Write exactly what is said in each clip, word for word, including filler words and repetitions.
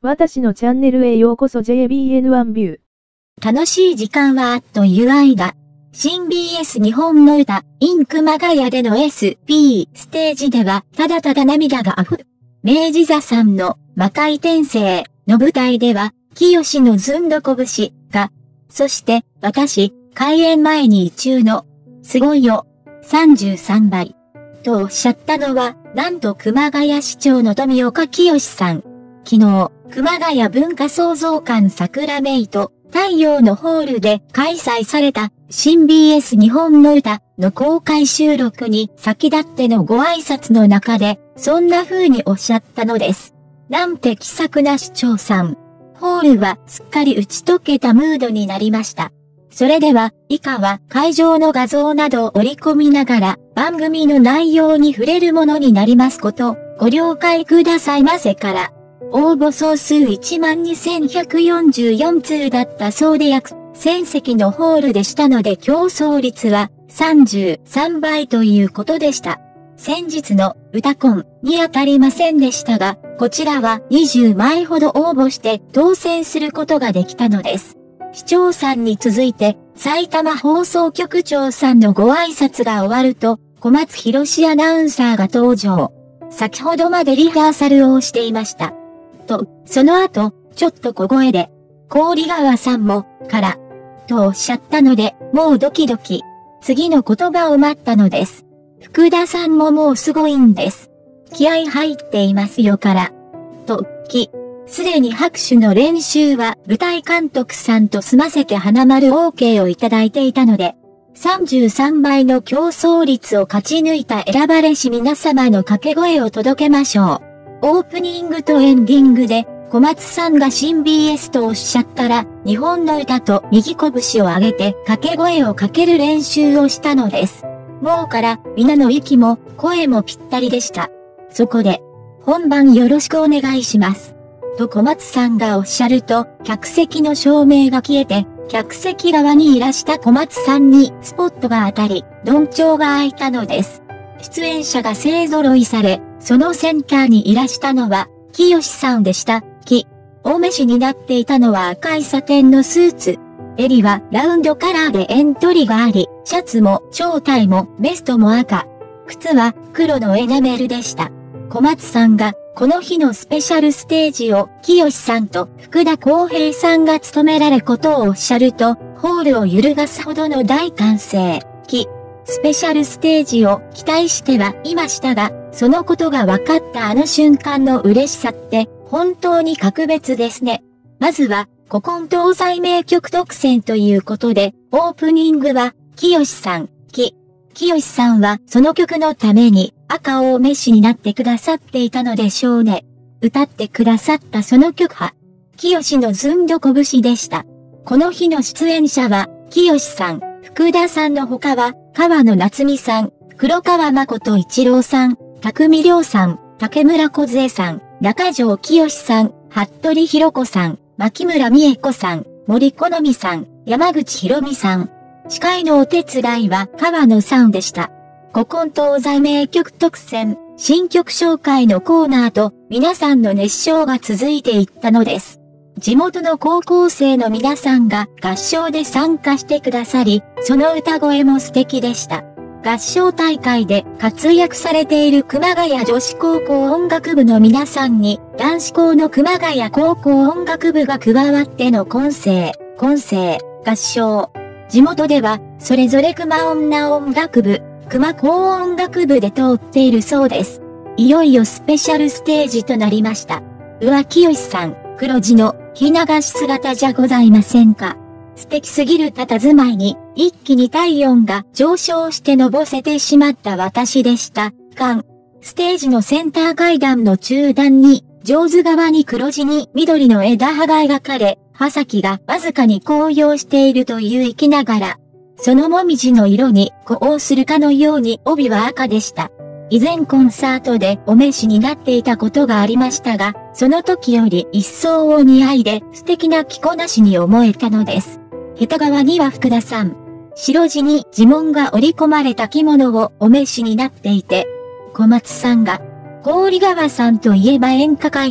私のチャンネルへようこそ ジェイビーエヌワン ビュー。 楽しい時間はあっという間。新 ビーエス 日本の歌、in 熊谷での エスピー ステージでは、ただただ涙が溢る。明治座さんの魔界転生の舞台では、清のずんどこ節が、そして私、開演前に意中の、すごいよ、さんじゅうさんばい。とおっしゃったのは、なんと熊谷市長の富岡清さん。昨日、熊谷文化創造館桜メイト太陽のホールで開催された新 ビーエス 日本の歌の公開収録に先立ってのご挨拶の中で、そんな風におっしゃったのです。なんて気さくな市長さん。ホールはすっかり打ち解けたムードになりました。それでは、以下は会場の画像などを織り込みながら番組の内容に触れるものになりますこと、ご了解くださいませから。応募総数 いちまんにせんひゃくよんじゅうよんつうだったそうで約せんせきのホールでしたので競争率はさんじゅうさんばいということでした。先日の歌コンに当たりませんでしたが、こちらはにじゅうまいほど応募して当選することができたのです。市長さんに続いて埼玉放送局長さんのご挨拶が終わると小松博史アナウンサーが登場。先ほどまでリハーサルをしていました。と、その後、ちょっと小声で、郡川さんも、から、とおっしゃったので、もうドキドキ。次の言葉を待ったのです。福田さんももうすごいんです。気合入っていますよから。と、き、すでに拍手の練習は舞台監督さんと済ませて花丸 オーケー をいただいていたので、さんじゅうさんばいの競争率を勝ち抜いた選ばれし皆様の掛け声を届けましょう。オープニングとエンディングで、小松さんが新 ビーエス とおっしゃったら、日本の歌と右拳を上げて掛け声をかける練習をしたのです。もうから、皆の息も声もぴったりでした。そこで、本番よろしくお願いします。と小松さんがおっしゃると、客席の照明が消えて、客席側にいらした小松さんにスポットが当たり、どんちょうが開いたのです。出演者が勢揃いされ、そのセンターにいらしたのは、清さんでした。き、お召しになっていたのは赤いサテンのスーツ。襟はラウンドカラーでエントリがあり、シャツも長体もベストも赤。靴は黒のエナメルでした。小松さんが、この日のスペシャルステージを、清さんと福田康平さんが務められることをおっしゃると、ホールを揺るがすほどの大歓声。き、スペシャルステージを期待してはいましたが、そのことが分かったあの瞬間の嬉しさって本当に格別ですね。まずは古今東西名曲特選ということで、オープニングは清さん、き、清さんはその曲のために赤をお召しになってくださっていたのでしょうね。歌ってくださったその曲は、清のずんどこ節でした。この日の出演者は、清さん、福田さんの他は、川野夏美さん、黒川誠一郎さん、匠亮さん、竹村梢さん、中条清さん、服部博子さん、牧村美恵子さん、森好美さん、山口博美さん。司会のお手伝いは川野さんでした。古今東西名曲特選、新曲紹介のコーナーと皆さんの熱唱が続いていったのです。地元の高校生の皆さんが合唱で参加してくださり、その歌声も素敵でした。合唱大会で活躍されている熊谷女子高校音楽部の皆さんに、男子校の熊谷高校音楽部が加わっての混声、混声、合唱。地元では、それぞれ熊女音楽部、熊高音楽部で通っているそうです。いよいよスペシャルステージとなりました。宇和清さん、黒地のひながし姿じゃございませんか。素敵すぎる佇まいに、一気に体温が上昇してのぼせてしまった私でした。間。ステージのセンター階段の中段に、上手側に黒地に緑の枝葉が描かれ、葉先がわずかに紅葉しているという生きながら、そのもみじの色に呼応するかのように帯は赤でした。以前コンサートでお召しになっていたことがありましたが、その時より一層お似合いで素敵な着こなしに思えたのです。下手側には福田さん。白地に地紋が織り込まれた着物をお召しになっていて、小松さんが、郡川さんといえば演歌界の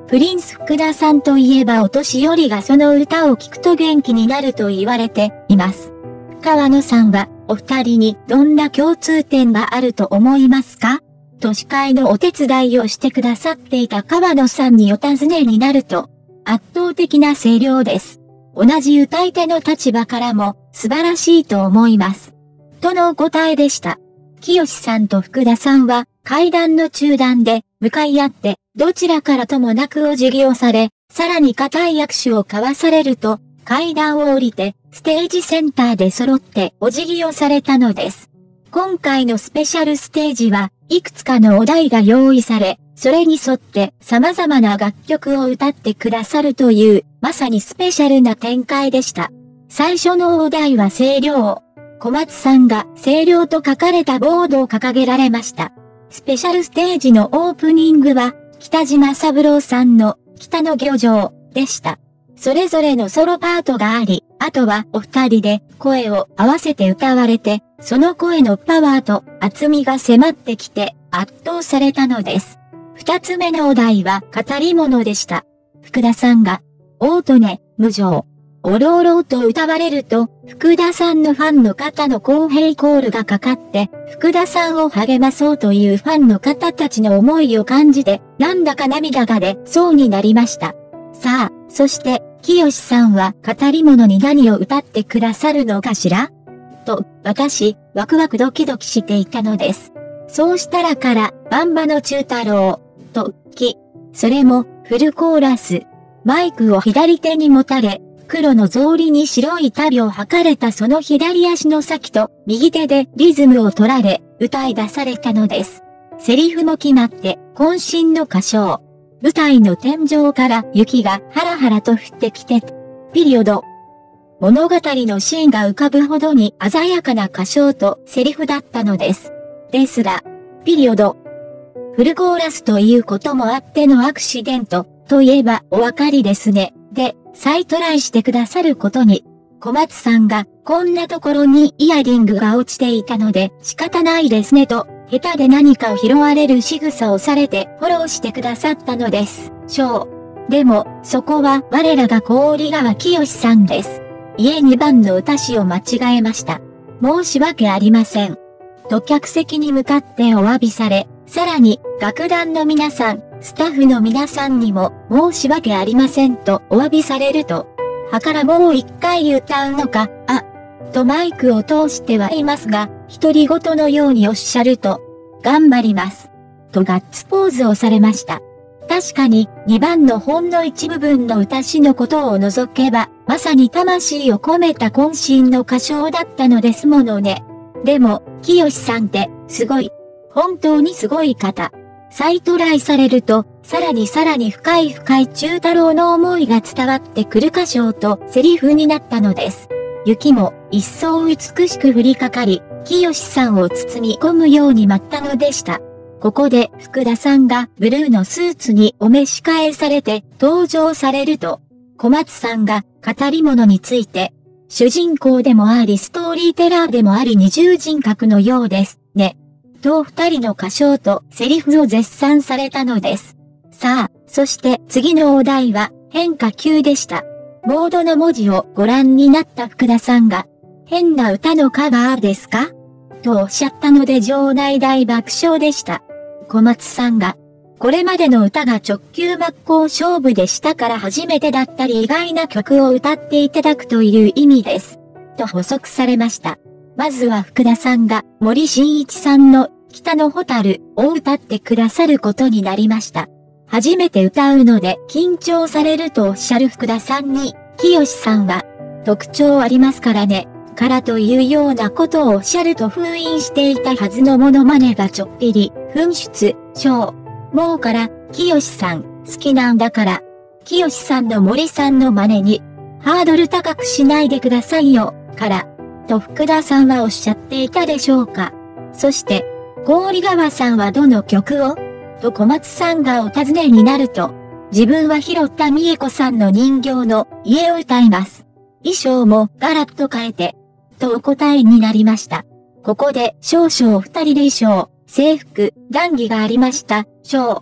プリンス福田さんといえばお年寄りがその歌を聴くと元気になると言われています。川野さんはお二人にどんな共通点があると思いますか？と司会のお手伝いをしてくださっていた川野さんにお尋ねになると、圧倒的な声量です。同じ歌い手の立場からも素晴らしいと思います。との答えでした。清さんと福田さんは階段の中段で向かい合ってどちらからともなくお辞儀をされ、さらに固い握手を交わされると階段を降りてステージセンターで揃ってお辞儀をされたのです。今回のスペシャルステージはいくつかのお題が用意され、それに沿って様々な楽曲を歌ってくださるという、まさにスペシャルな展開でした。最初のお題は声量。小松さんが声量と書かれたボードを掲げられました。スペシャルステージのオープニングは、北島三郎さんの北の漁場でした。それぞれのソロパートがあり、あとはお二人で声を合わせて歌われて、その声のパワーと厚みが迫ってきて圧倒されたのです。二つ目のお題は語り物でした。福田さんが、オートネ、無情、おろおろと歌われると、福田さんのファンの方の公平コールがかかって、福田さんを励まそうというファンの方たちの思いを感じて、なんだか涙が出そうになりました。さあ、そして、清さんは語り物に何を歌ってくださるのかしら？と、私、ワクワクドキドキしていたのです。そうしたらから、バンバの中太郎、と、き、それも、フルコーラス。マイクを左手に持たれ、黒の草履に白い足袋を履かれたその左足の先と、右手でリズムを取られ、歌い出されたのです。セリフも決まって、渾身の歌唱。舞台の天井から雪がハラハラと降ってきて、ピリオド。物語のシーンが浮かぶほどに鮮やかな歌唱とセリフだったのです。ですら、ピリオド。フルコーラスということもあってのアクシデント、といえばお分かりですね。で、再トライしてくださることに、小松さんがこんなところにイヤリングが落ちていたので仕方ないですねと、下手で何かを拾われる仕草をされてフォローしてくださったのです。しょう。でも、そこは我らが郡川清さんです。家にばんの歌詞を間違えました。申し訳ありません。と客席に向かってお詫びされ、さらに楽団の皆さん、スタッフの皆さんにも申し訳ありませんとお詫びされると、はからもう一回歌うのか、あ、とマイクを通してはいますが、独り言のようにおっしゃると、頑張ります。とガッツポーズをされました。確かににばんのほんの一部分の歌詞のことを除けば、まさに魂を込めた渾身の歌唱だったのですものね。でも、清さんって、すごい。本当にすごい方。再トライされると、さらにさらに深い深い中太郎の思いが伝わってくる歌唱とセリフになったのです。雪も一層美しく降りかかり、清さんを包み込むように舞ったのでした。ここで福田さんがブルーのスーツにお召し替えされて登場されると、小松さんが語り物について、主人公でもありストーリーテラーでもあり二重人格のようですね。と二人の歌唱とセリフを絶賛されたのです。さあ、そして次のお題は変化球でした。ボードの文字をご覧になった福田さんが、変な歌のカバーですか？とおっしゃったので場内大爆笑でした。小松さんが、これまでの歌が直球真っ向勝負でしたから初めてだったり意外な曲を歌っていただくという意味です。と補足されました。まずは福田さんが森進一さんの北の蛍を歌ってくださることになりました。初めて歌うので緊張されるとおっしゃる福田さんに、清さんは特徴ありますからね、からというようなことをおっしゃると封印していたはずのモノマネがちょっぴり噴出、しょう。もうから、清さん好きなんだから、清さんの森さんの真似に、ハードル高くしないでくださいよ、から。と福田さんはおっしゃっていたでしょうか。そして、郡川さんはどの曲をと小松さんがお尋ねになると、自分は拾った美恵子さんの人形の家を歌います。衣装もガラッと変えて、とお答えになりました。ここで少々二人で衣装、制服、談義がありました。しょう。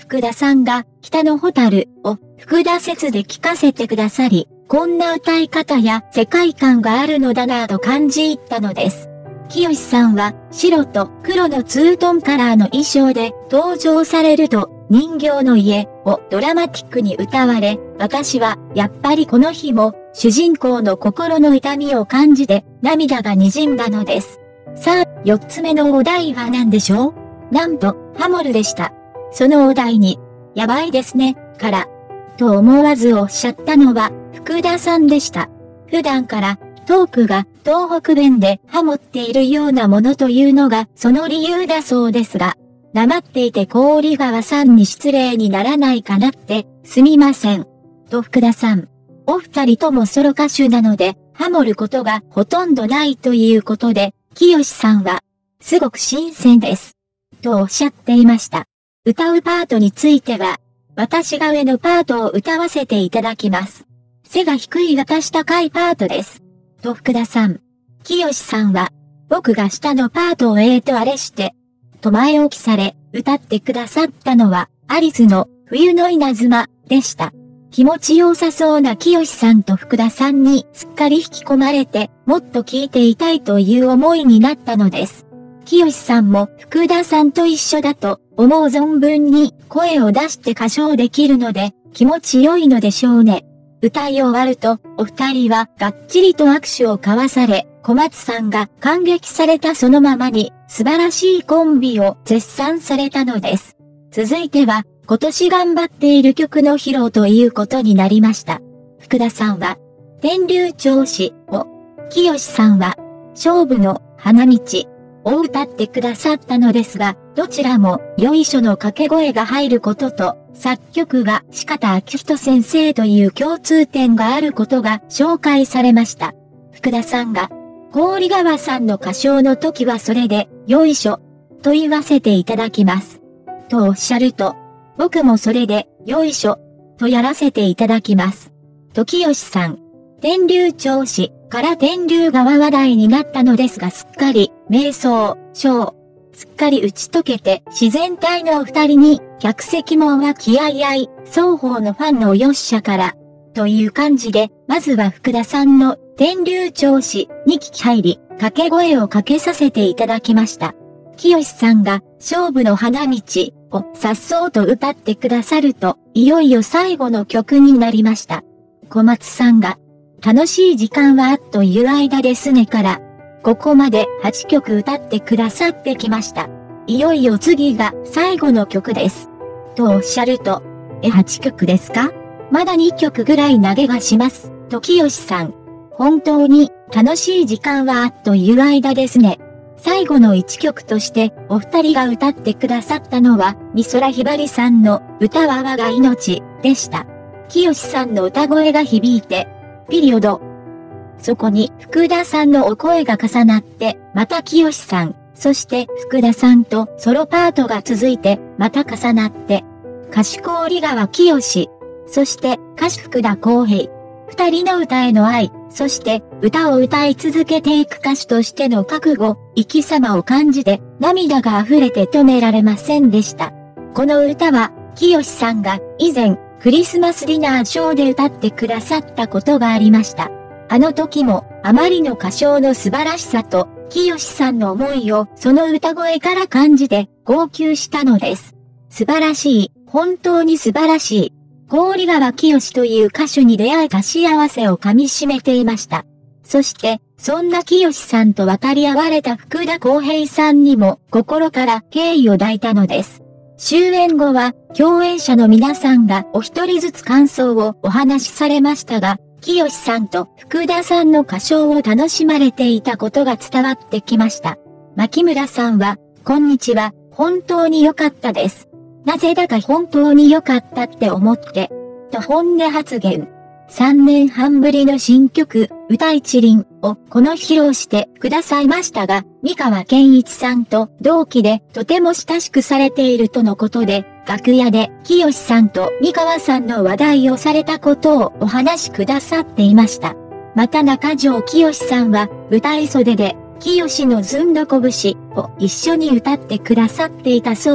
福田さんが北のホタルを福田説で聞かせてくださり、こんな歌い方や世界観があるのだなぁと感じ入ったのです。清さんは白と黒のツートンカラーの衣装で登場されると人形の家をドラマティックに歌われ、私はやっぱりこの日も主人公の心の痛みを感じて涙が滲んだのです。さあ、四つ目のお題は何でしょう？なんと、ハモルでした。そのお題に、やばいですね、から、と思わずおっしゃったのは福田さんでした。普段からトークが東北弁でハモっているようなものというのがその理由だそうですが、なまっていて郡川さんに失礼にならないかなって、すみません。と福田さん。お二人ともソロ歌手なので、ハモることがほとんどないということで、清さんは、すごく新鮮です。とおっしゃっていました。歌うパートについては、私が上のパートを歌わせていただきます。背が低い私高いパートです。と福田さん。清さんは、僕が下のパートをえーとあれして、と前置きされ、歌ってくださったのは、アリスの冬の稲妻でした。気持ちよさそうな清さんと福田さんにすっかり引き込まれて、もっと聴いていたいという思いになったのです。清さんも福田さんと一緒だと思う存分に声を出して歌唱できるので気持ちよいのでしょうね。歌い終わるとお二人はがっちりと握手を交わされ、小松さんが感激されたそのままに素晴らしいコンビを絶賛されたのです。続いては今年頑張っている曲の披露ということになりました。福田さんは天竜調子を、清さんは勝負の花道を歌ってくださったのですが、どちらもよいしょの掛け声が入ることと、作曲が四方明人先生という共通点があることが紹介されました。福田さんが、郡川さんの歌唱の時はそれで、よいしょ、と言わせていただきます。とおっしゃると、僕もそれで、よいしょ、とやらせていただきます。と清さん、天竜調子から天竜川話題になったのですがすっかり、瞑想、章、すっかり打ち解けて自然体のお二人に、客席も和気あいあい、双方のファンのよっしゃから、という感じで、まずは福田さんの天竜調子に聞き入り、掛け声をかけさせていただきました。清さんが勝負の花道を颯爽と歌ってくださると、いよいよ最後の曲になりました。小松さんが、楽しい時間はあっという間ですねから、ここまではちきょく歌ってくださってきました。いよいよ次が最後の曲です。とおっしゃると、え、はちきょくですか？まだにきょくぐらい投げがします。と清さん。本当に楽しい時間はあっという間ですね。最後のいっきょくとしてお二人が歌ってくださったのは美空ひばりさんの歌は我が命でした。清さんの歌声が響いて、ピリオド。そこに福田さんのお声が重なって、また清さん、そして福田さんとソロパートが続いて、また重なって、歌手郡川清、そして歌手福田康平。二人の歌への愛、そして歌を歌い続けていく歌手としての覚悟、生き様を感じて涙が溢れて止められませんでした。この歌は、清さんが以前クリスマスディナーショーで歌ってくださったことがありました。あの時もあまりの歌唱の素晴らしさと、清さんの思いをその歌声から感じて号泣したのです。素晴らしい、本当に素晴らしい。郡川清という歌手に出会えた幸せをかみしめていました。そして、そんな清さんと渡り合われた福田康平さんにも心から敬意を抱いたのです。終演後は共演者の皆さんがお一人ずつ感想をお話しされましたが、清さんと福田さんの歌唱を楽しまれていたことが伝わってきました。牧村さんは、こんにちは、本当に良かったです。なぜだか本当に良かったって思って、と本音発言。さんねんはんぶりの新曲、歌一輪をこの披露してくださいましたが、三河健一さんと同期でとても親しくされているとのことで、楽屋で清さんと三河さんの話題をされたことをお話しくださっていました。また中条清さんは舞台袖で、清のずんどこ節を一緒に歌ってくださっていたそうで、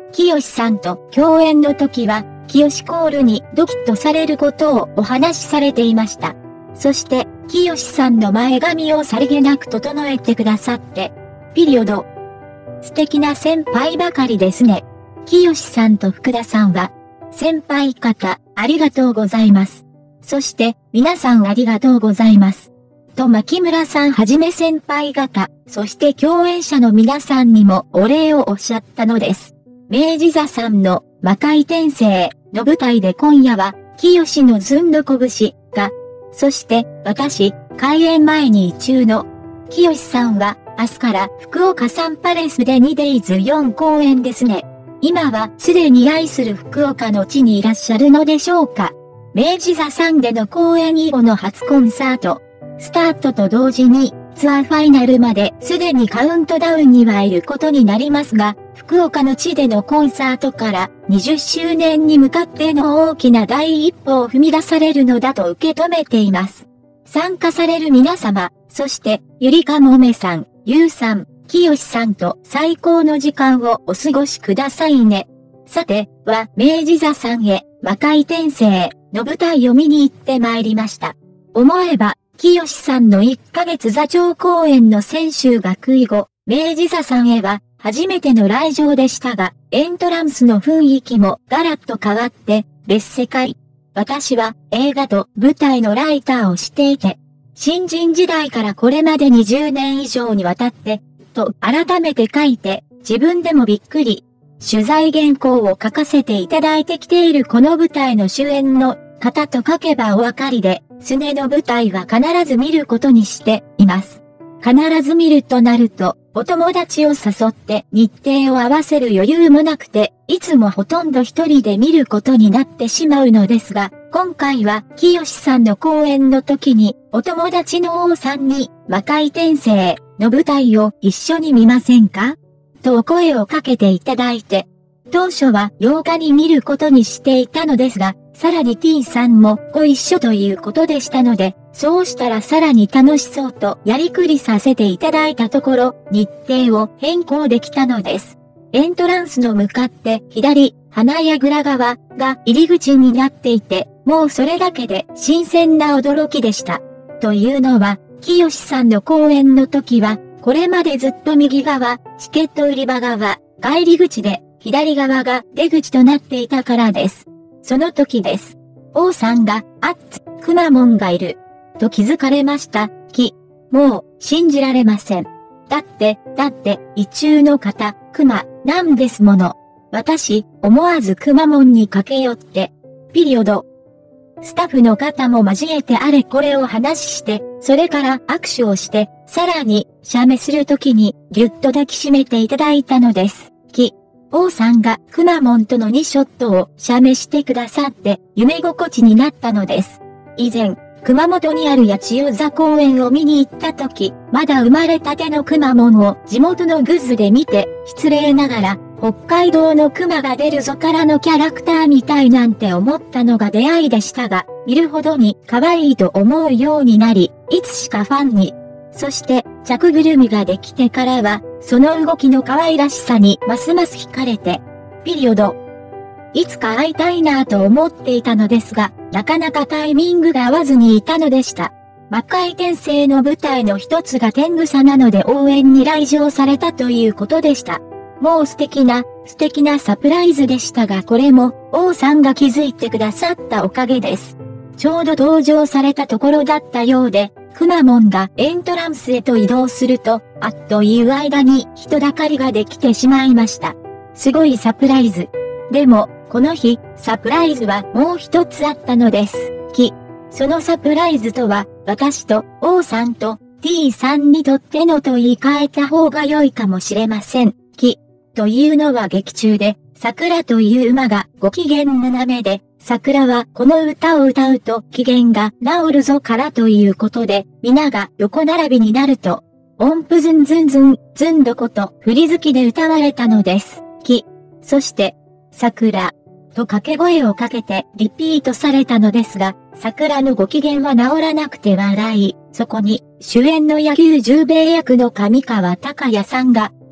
清さんと共演の時は、清コールにドキッとされることをお話しされていました。そして、清さんの前髪をさりげなく整えてくださって、ピリオド。素敵な先輩ばかりですね。清さんと福田さんは、先輩方、ありがとうございます。そして、皆さんありがとうございます。と牧村さんはじめ先輩方、そして共演者の皆さんにもお礼をおっしゃったのです。明治座さんの魔界転生の舞台で今夜は、清のずんどこ節が、そして私、開演前に意中の、清さんは明日から福岡サンパレスでにデイズよん公演ですね。今はすでに愛する福岡の地にいらっしゃるのでしょうか。明治座さんでの公演以後の初コンサート、スタートと同時にツアーファイナルまですでにカウントダウンにはいることになりますが、福岡の地でのコンサートからにじゅっしゅうねんに向かっての大きな第一歩を踏み出されるのだと受け止めています。参加される皆様、そしてゆりかもめさん、ゆうさん、きよしさんと最高の時間をお過ごしくださいね。さては明治座さんへ魔界転生の舞台を見に行ってまいりました。思えば、きよしさんのいっかげつ座長公演の千秋楽以後、明治座さんへは初めての来場でしたが、エントランスの雰囲気もガラッと変わって別世界。私は映画と舞台のライターをしていて、新人時代からこれまでにじゅうねん以上にわたって、と改めて書いて自分でもびっくり。取材原稿を書かせていただいてきているこの舞台の主演の方と書けばお分かりで、すねの舞台は必ず見ることにしています。必ず見るとなると、お友達を誘って日程を合わせる余裕もなくて、いつもほとんど一人で見ることになってしまうのですが、今回は清さんの公演の時に、お友達の王さんに、魔界転生の舞台を一緒に見ませんかとお声をかけていただいて、当初はようかに見ることにしていたのですが、さらに T さんもご一緒ということでしたので、そうしたらさらに楽しそうとやりくりさせていただいたところ、日程を変更できたのです。エントランスの向かって左、花やぐら側が入り口になっていて、もうそれだけで新鮮な驚きでした。というのは、清さんの公演の時は、これまでずっと右側、チケット売り場側、帰り口で、左側が出口となっていたからです。その時です。王さんが、あっつ、くまモンがいる。と気づかれました。き、もう、信じられません。だって、だって、意中の方、くま、なんですもの。私、思わずくまモンに駆け寄って、ピリオド。スタッフの方も交えてあれこれを話して、それから握手をして、さらに、写メするときに、ぎゅっと抱きしめていただいたのです。き、王さんがくまモンとのにショットを写メしてくださって、夢心地になったのです。以前、熊本にある八千代座公園を見に行ったとき、まだ生まれたてのくまモンを地元のグッズで見て、失礼ながら、北海道の熊が出るぞからのキャラクターみたいなんて思ったのが出会いでしたが、見るほどに可愛いと思うようになり、いつしかファンに。そして、着ぐるみができてからは、その動きの可愛らしさにますます惹かれて、ピリオド。いつか会いたいなぁと思っていたのですが、なかなかタイミングが合わずにいたのでした。魔界転生の舞台の一つが天草なので応援に来場されたということでした。もう素敵な、素敵なサプライズでしたがこれも王さんが気づいてくださったおかげです。ちょうど登場されたところだったようで、くまモンがエントランスへと移動すると、あっという間に人だかりができてしまいました。すごいサプライズ。でも、この日、サプライズはもう一つあったのです。き、そのサプライズとは、私と王さんと T さんにとってのと言い換えた方が良いかもしれません。き、というのは劇中で、桜という馬がご機嫌斜めで、桜はこの歌を歌うと機嫌が治るぞからということで、皆が横並びになると、音符ズンズンズン、ズンどこと振り付きで歌われたのです。き、そして、桜、と掛け声をかけてリピートされたのですが、桜のご機嫌は治らなくて笑い、そこに主演の野球十兵衛役の上川隆也さんが、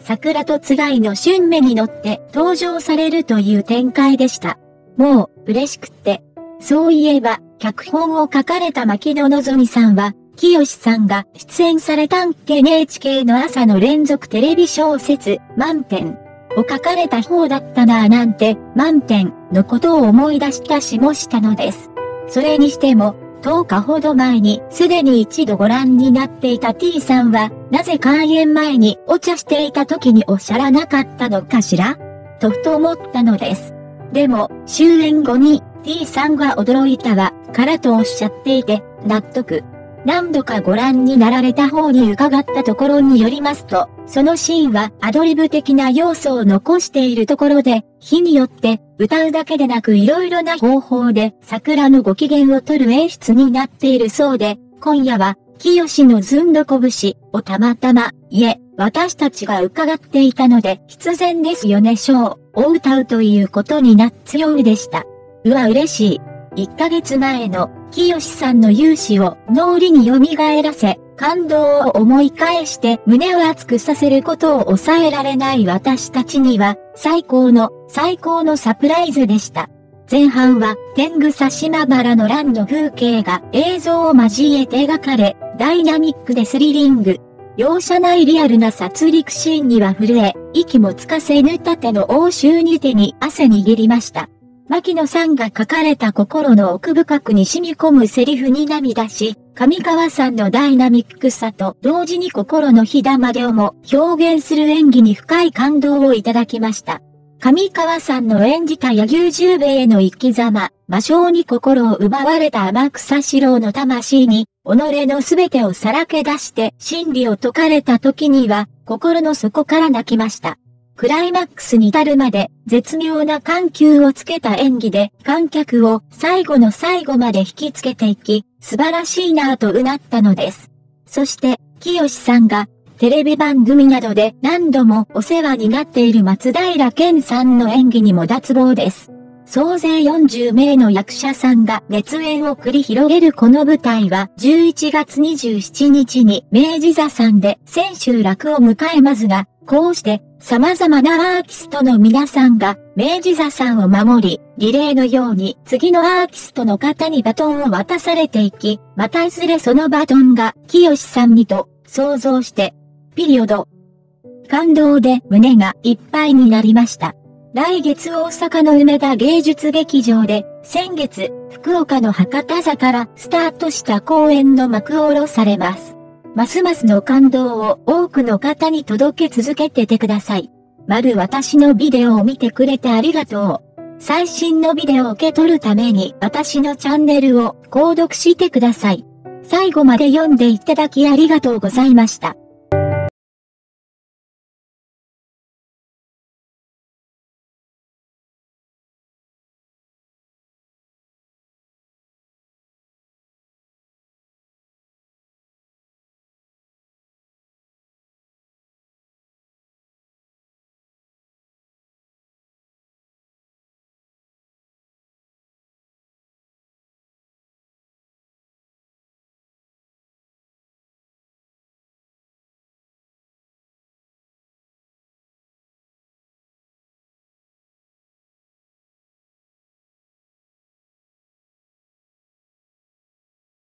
桜とつがいの春目に乗って登場されるという展開でした。もう、嬉しくって。そういえば、脚本を書かれた牧野のぞみさんは、清さんが出演された エヌエイチケー の朝の連続テレビ小説、満点を書かれた方だったなぁなんて、満点のことを思い出したしもしたのです。それにしても、とおかほど前にすでに一度ご覧になっていた T さんは、なぜ開演前にお茶していた時におっしゃらなかったのかしらとふと思ったのです。でも、終演後に T さんが驚いたわ、からとおっしゃっていて、納得。何度かご覧になられた方に伺ったところによりますと、そのシーンはアドリブ的な要素を残しているところで、日によって歌うだけでなくいろいろな方法で桜のご機嫌を取る演出になっているそうで、今夜は、清のずんどこ節をたまたま、いえ、私たちが伺っていたので必然ですよねショーを歌うということになったようでした。うわ嬉しい。いっかげつまえの清さんの勇姿を脳裏に蘇らせ、感動を思い返して胸を熱くさせることを抑えられない私たちには最高の最高のサプライズでした。前半は天草島原の乱の風景が映像を交えて描かれ、ダイナミックでスリリング。容赦ないリアルな殺戮シーンには震え、息もつかせぬ盾の応酬に手に汗握りました。牧野さんが書かれた心の奥深くに染み込むセリフに涙し、上川さんのダイナミックさと同時に心の火玉でをも表現する演技に深い感動をいただきました。上川さんの演じた柳生十兵衛への生き様、魔性に心を奪われた天草四郎の魂に、己のすべてをさらけ出して真理を説かれた時には、心の底から泣きました。クライマックスに至るまで絶妙な緩急をつけた演技で観客を最後の最後まで引きつけていき、素晴らしいなぁとうなったのです。そして、清さんがテレビ番組などで何度もお世話になっている松平健さんの演技にも脱帽です。総勢よんじゅうめいの役者さんが熱演を繰り広げるこの舞台はじゅういちがつにじゅうしちにちに明治座さんで千秋楽を迎えますが、こうして様々なアーティストの皆さんが明治座さんを守り、リレーのように次のアーティストの方にバトンを渡されていき、またいずれそのバトンが清さんにと想像して、ピリオド。感動で胸がいっぱいになりました。来月大阪の梅田芸術劇場で、先月、福岡の博多座からスタートした公演の幕を下ろされます。ますますの感動を多くの方に届け続けててください。まる私のビデオを見てくれてありがとう。最新のビデオを受け取るために私のチャンネルを購読してください。最後まで読んでいただきありがとうございました。